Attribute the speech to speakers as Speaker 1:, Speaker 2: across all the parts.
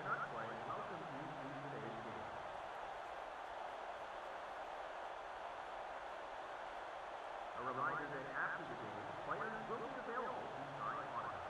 Speaker 1: not playing, welcome you to today's game. A reminder that after the game, players will be available to sign autographs.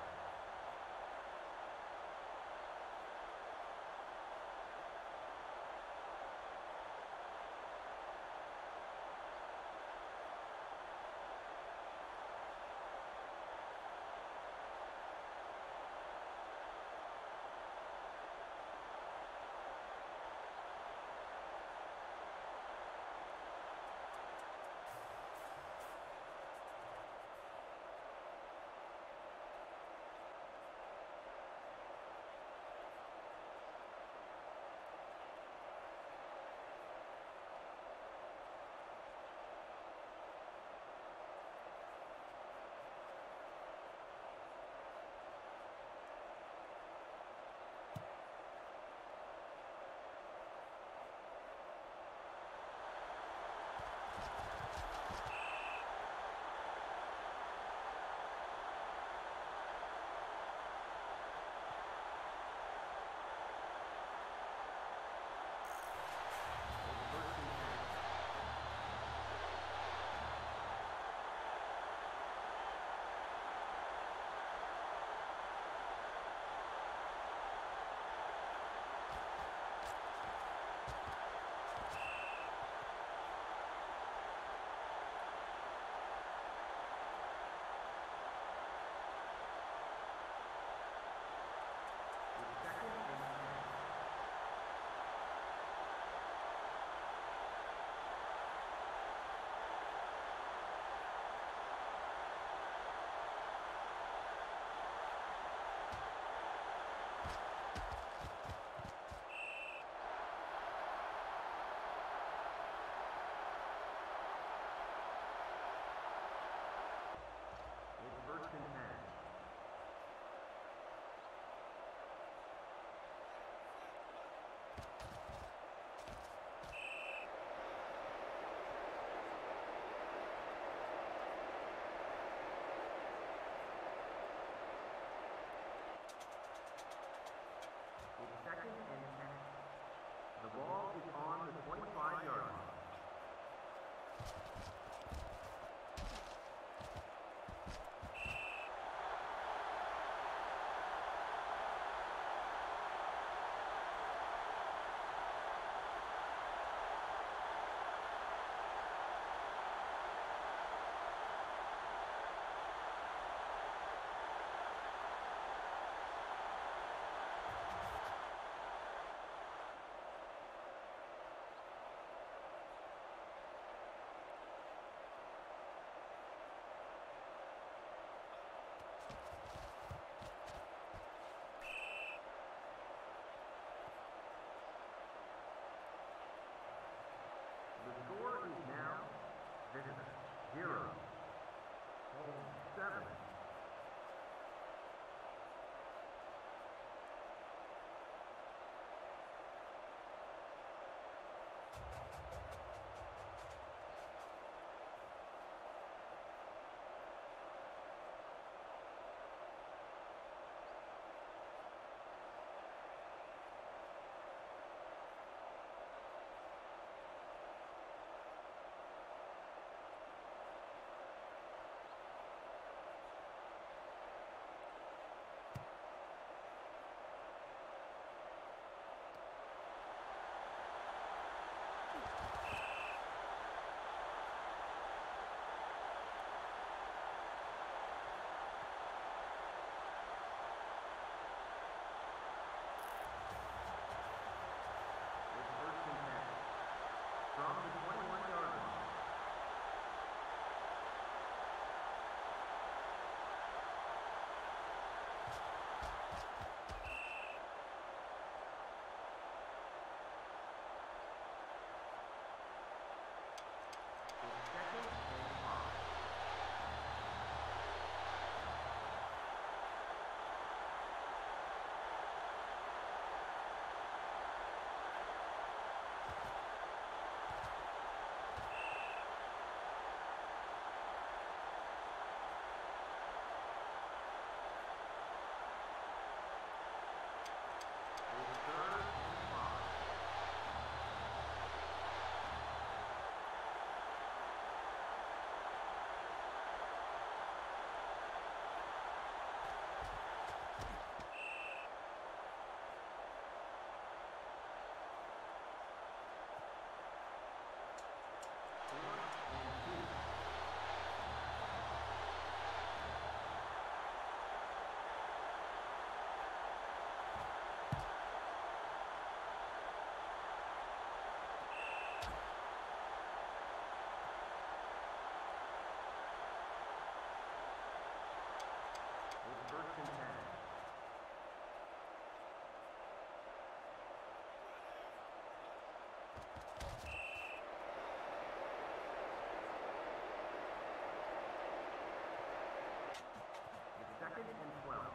Speaker 1: 2nd and 12.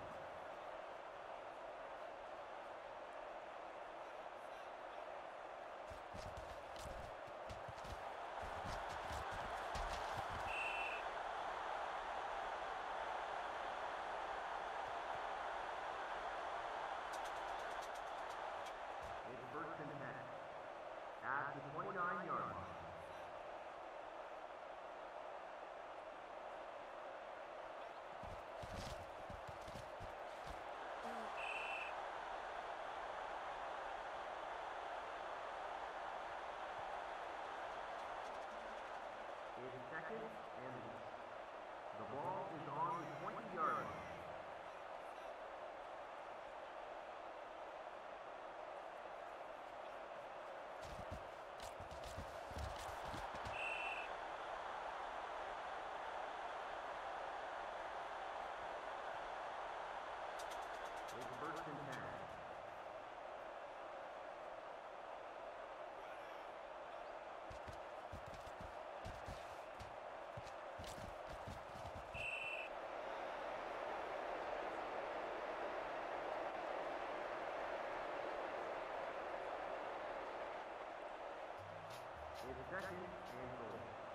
Speaker 1: It's 1st and 10. At the 29-yard line. It's 2nd and 8. The ball is on the 20-yard line. It's 1st and 10. It's 2nd and goal.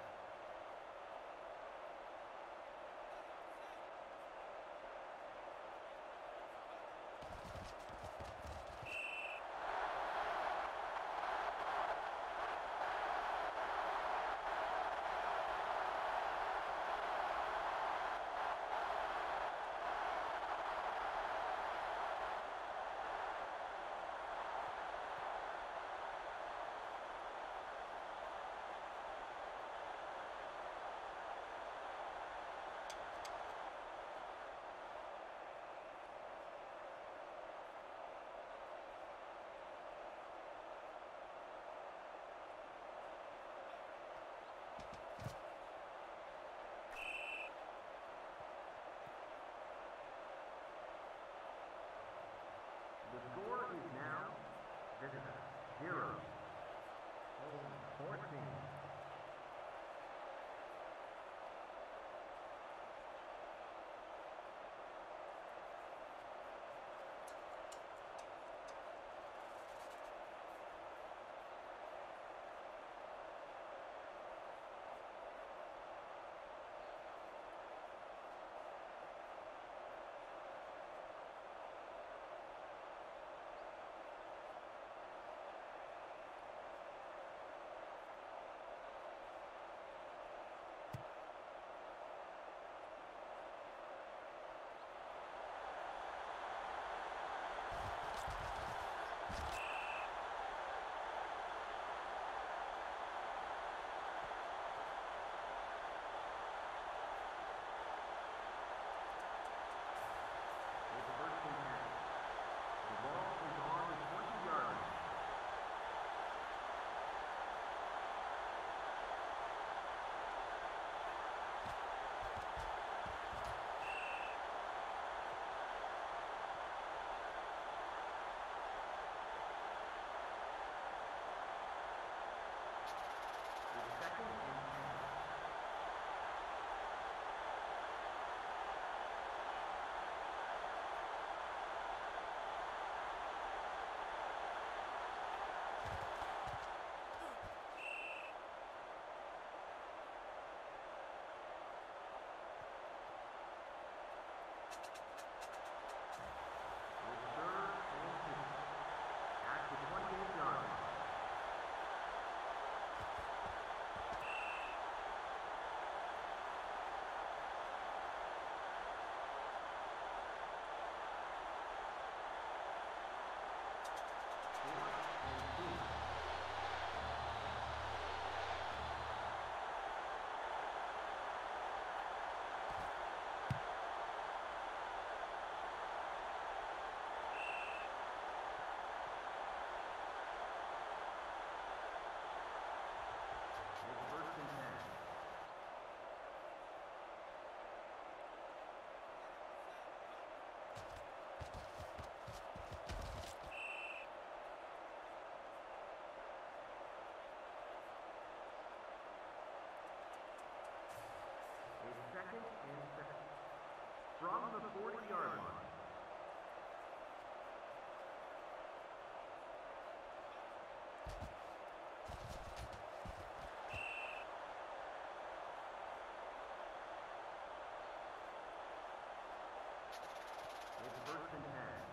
Speaker 1: The score is now Visitor 0, Home 14. 40-yard line. It's first and 10.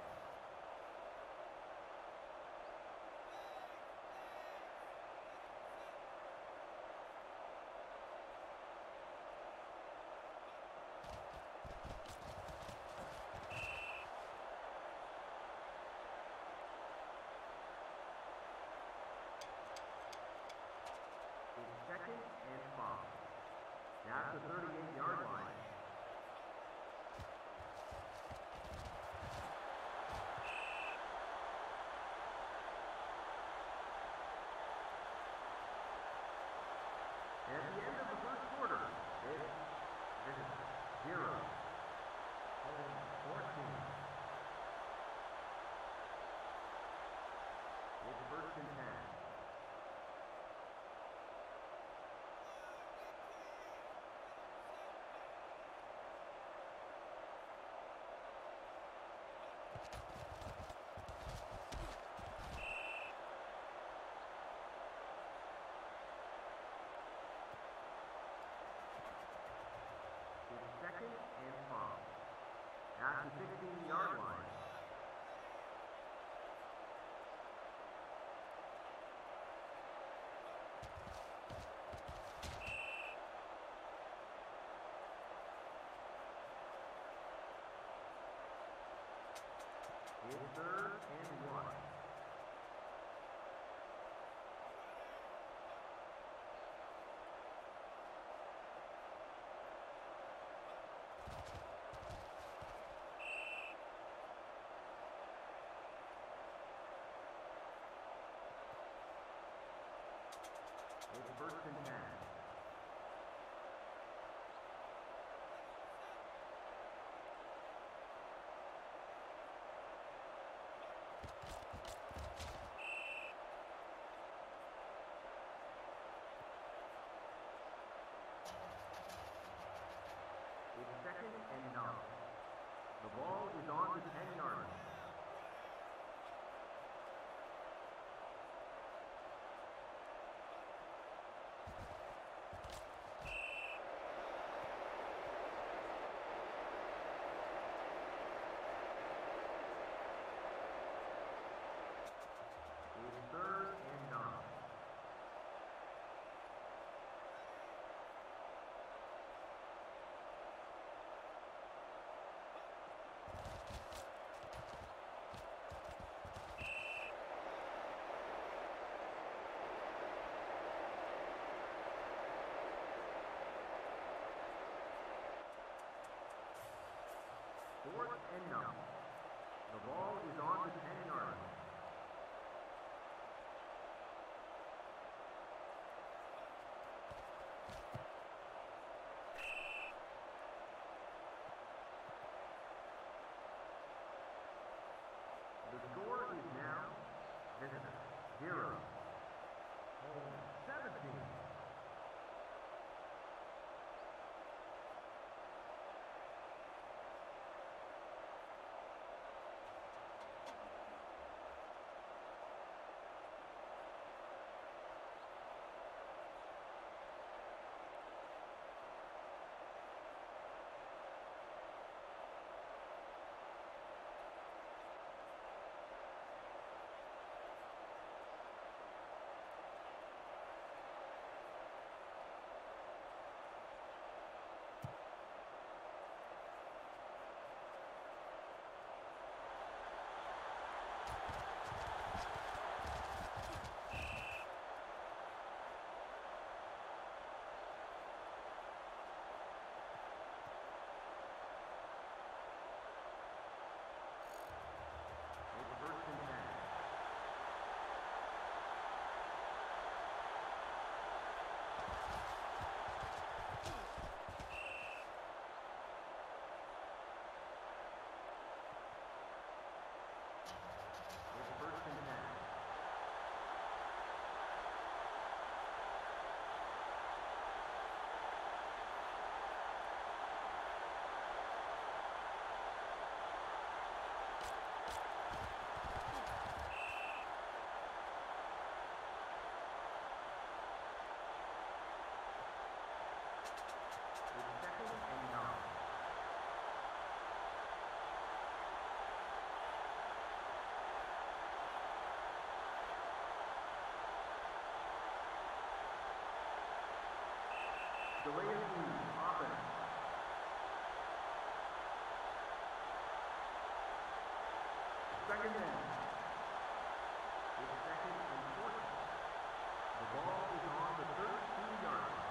Speaker 1: It's second and 5. That's the 38-yard line. At the end of the first quarter, it's 0. Home 14. It's first and 10. It's second and 5. At the 16-yard line. It's third and 1. It's first and 10. It's second and 9. The ball is on the 10-yard line. It's third and 9. Fourth and 9. The ball is on the 10-yard line. The score is now visitor 0. Home 17. Delay of game, offense. Second down. It's second and 40. The ball is on the 32-yard line.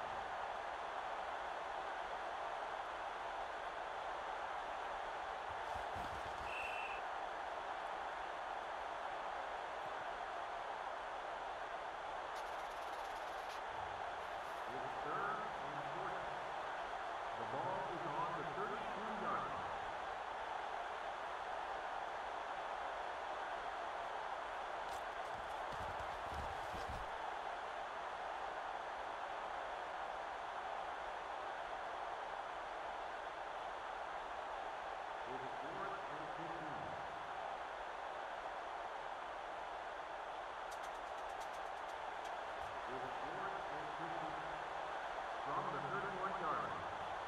Speaker 1: It's third and 40. The ball is on the 32-yard line. It's fourth and 15. It's fourth and 15. From the 31-yard line.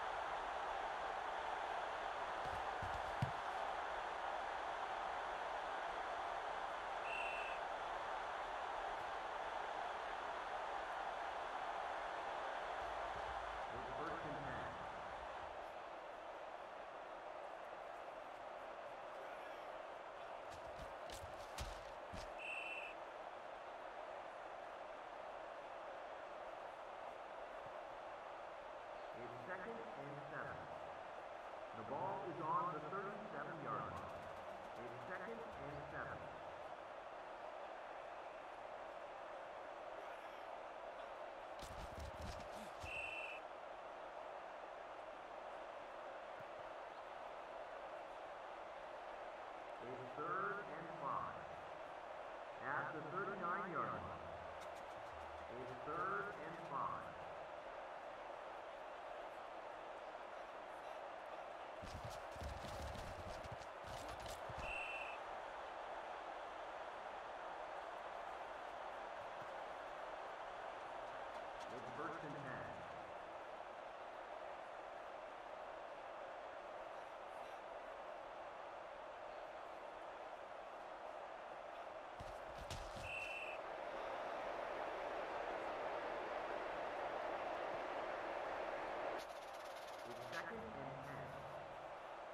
Speaker 1: It's first and 10. It's second and 7. The ball is on the 37-yard line. It's second and 7. It's third and 5. At the 39-yard line. It's third and 5. It's first and 10. It's second and 10.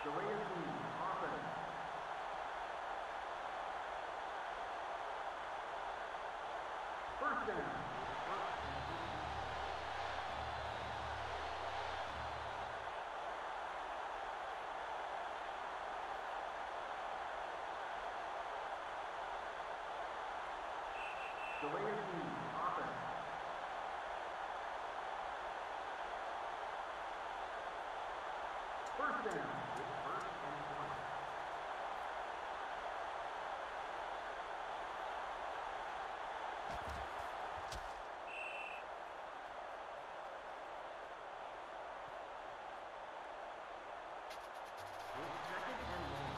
Speaker 1: Delay of game, offense. First down. Delay of game, offense. First down. It's first and 20. It's second and long.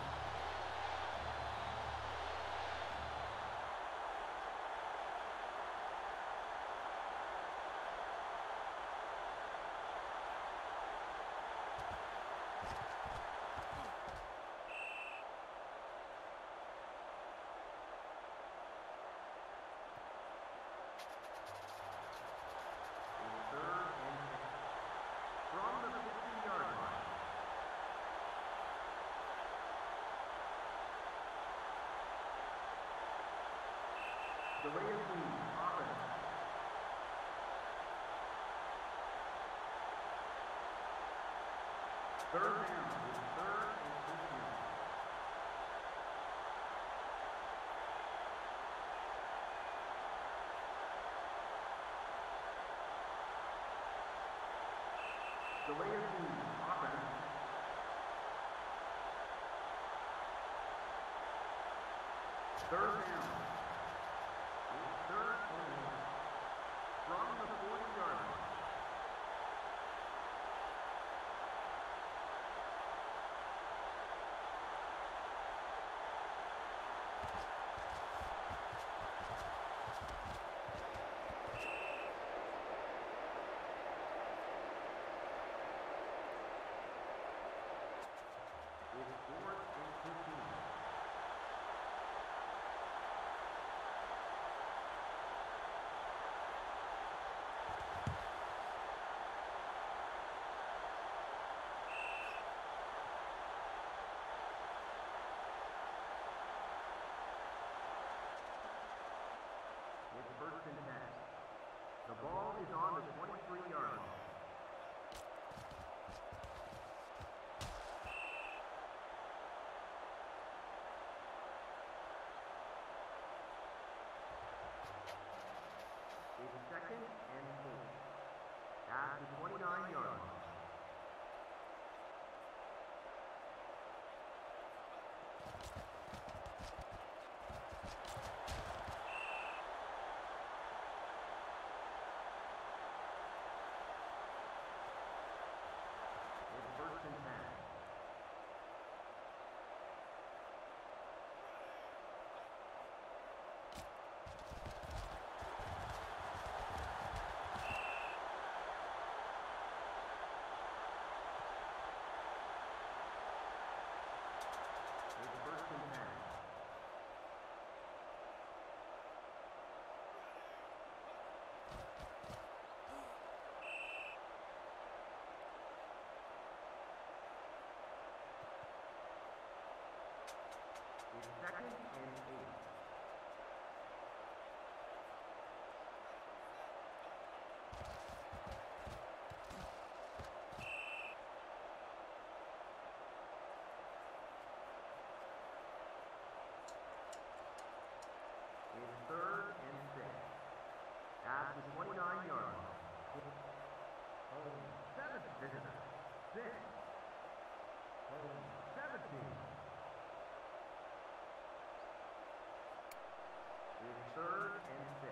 Speaker 1: From the 50-yard line. Delay of game, offense. Third down, it's third and 15. Delay of game, offense. Third down. It's third and 1. From the 40-yard line. It's fourth and 15. It's first and 10. The ball is on the 23-yard line. It's second and 4. At the 29-yard line. It's first and 10. It's first and 10. It's second and 8. It's third and 6. At the 29-yard line. Home 7 visitor. 6. Home 17. It's third and 6.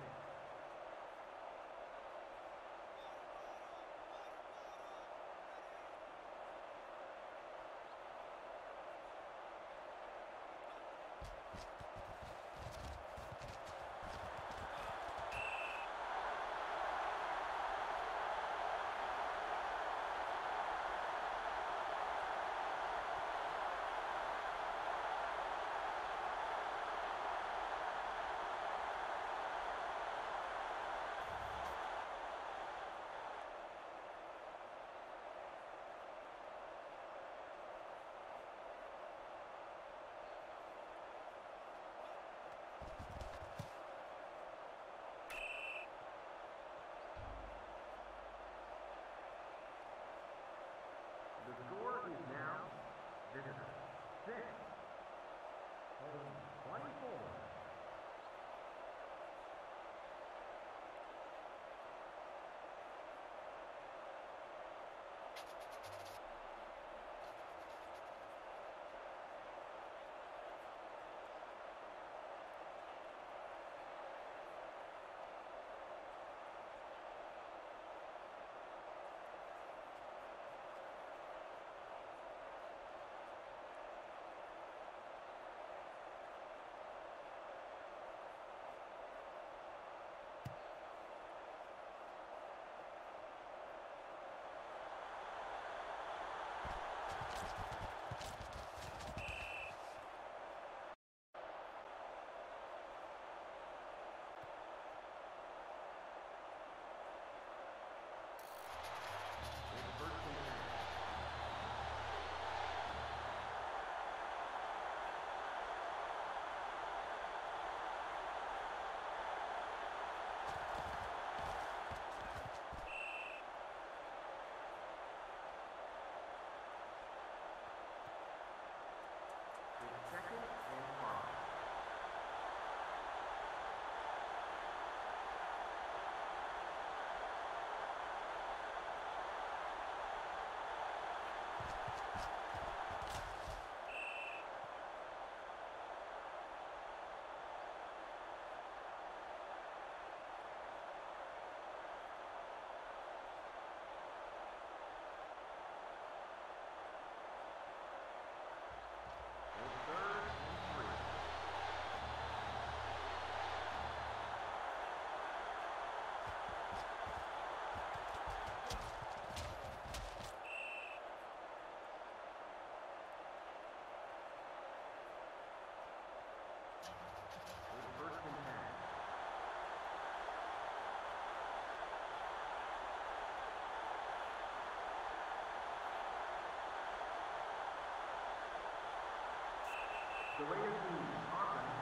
Speaker 1: away team offense.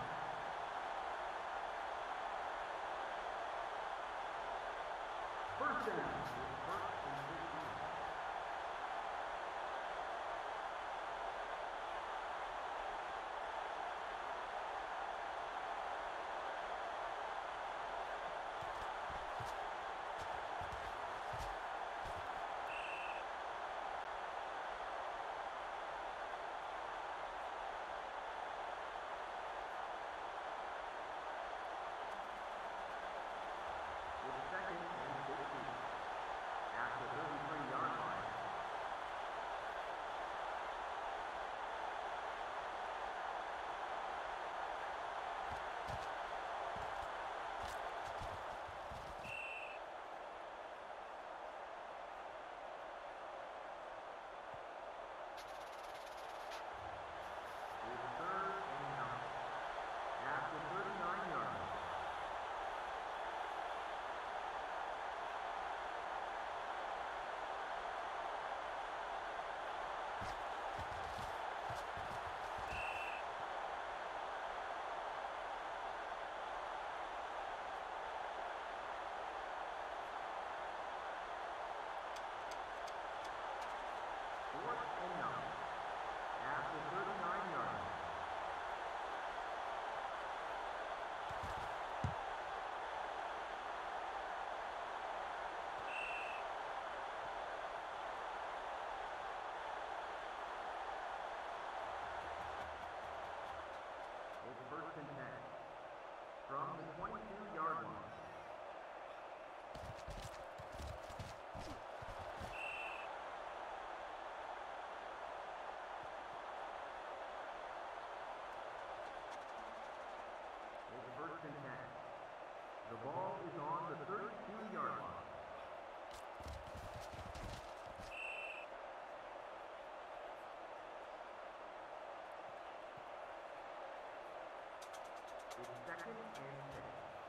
Speaker 1: First down. First and 15. Second and 15. At the 33-yard line. It's third and 9. At the 39-yard line. Fourth and 9. At the 39-yard line. It's first and 10. From the 22-yard line. It's first and 10. The ball is on the 32-yard line. It's second and 6.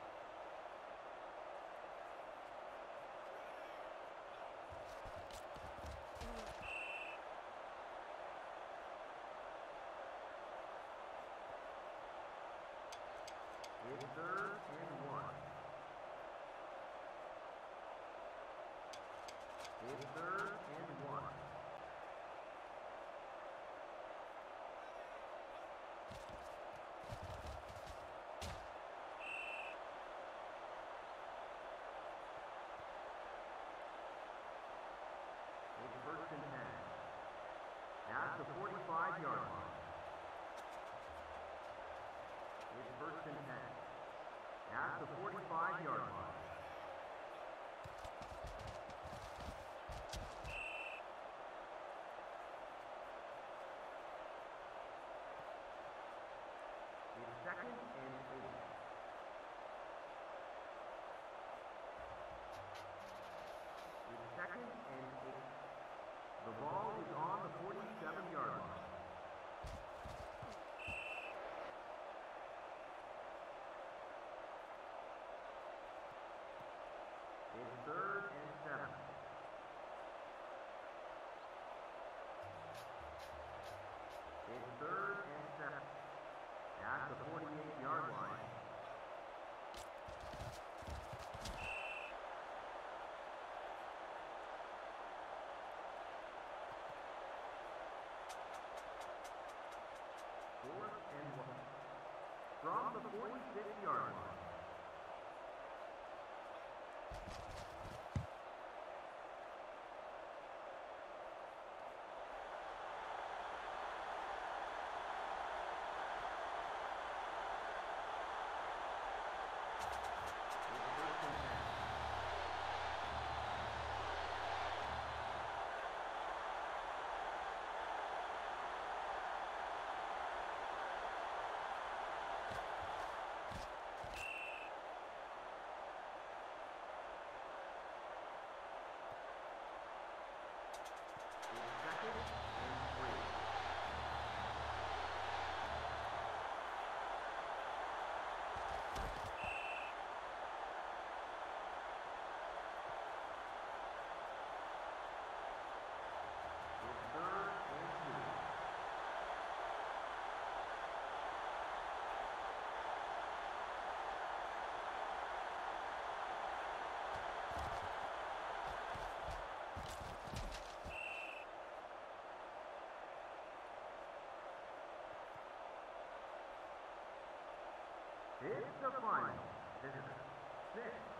Speaker 1: It's third and 1. It's third and 1. It's first and 10. At the 45-yard line. It's first and 10. At the 45-yard line. It's second and 8. It's second and 8. The ball is on the 47-yard line. It's third and 7. It's third and 7. At the 48-yard line. Fourth and 1. From the 46-yard line. It's the final. Visitor 6.